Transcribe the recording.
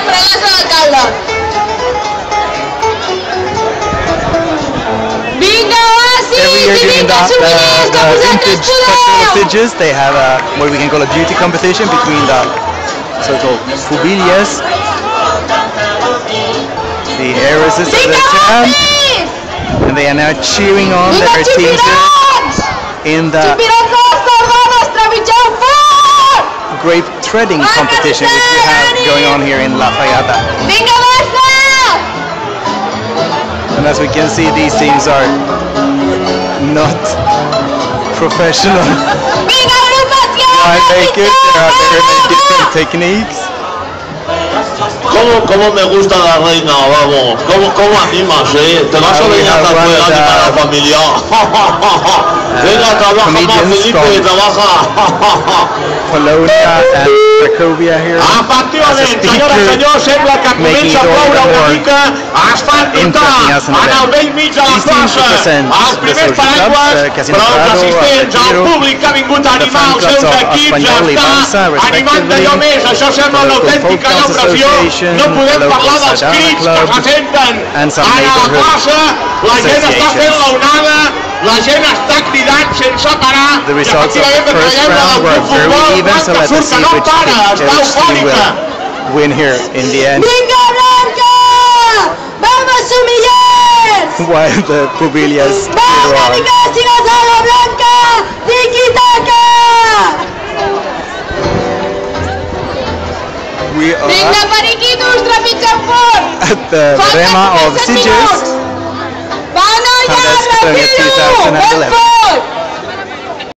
estrellas de l'alcalde. Vinga, va, sí, Every year during the vintage festival of Sitges, they have what we can call a beauty competition between the so-called Fubilias, the heiresses of the town, and they are now cheering on their teams in the grape threading competition which we have going on here in La Fallada. And as we can see, these teams are not professional winemakers. There are very many different techniques. ¿Cómo me gusta la reina? Vamos, ¿cómo animas, eh? Te vas a venir a animar a la familia. Venga, trabaja más, Felipe, trabaja. Polonia and Cracovia here as a speaker, making it all the more interesting as an event. These teams represent the social clubs, Casino Prado, Retiro, the fan clubs of Espanyol y Barça, respectively, the local folk dance association, the local Sardana club, and some neighborhood associations. La gent està cridant sense parar. The results of the first round were very even, so let's see which team will win here in the end. Vinga, Blanca! Vamos, humillers! While the Fubilias cheer Venga, on. vinga, sigues a la Blanca! Tiki-taka! We are Vinga, periquitos, trepitjant fort! at the Rema of Sitges. Van allà, Contest Catalonia Retiro! 2011.